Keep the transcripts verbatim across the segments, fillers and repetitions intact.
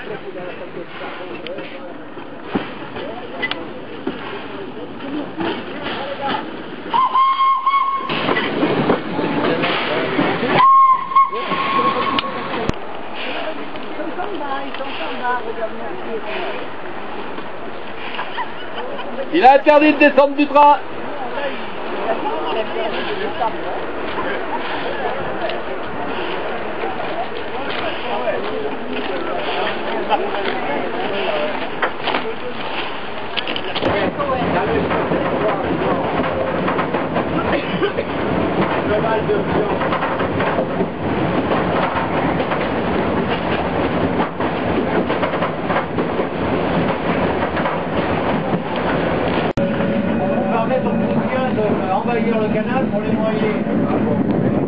Il a interdit de descendre du train. Envahir le canal pour les noyer. Ah bon.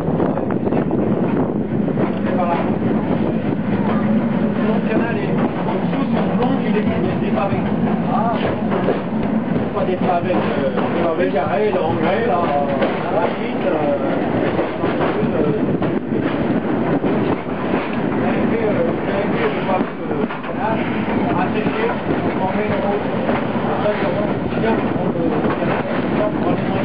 C'est par là. Le canal est en dessous, son plonge, il est des pavés. Ah, pas des pavés, euh, des pavés carrés, de engrais, là, à la suite. Euh, vous avez vu, euh, vous avez vu le pavé de canal, asséché, on met une route. Après, il y aura un bien pour le canal, pour les noyer.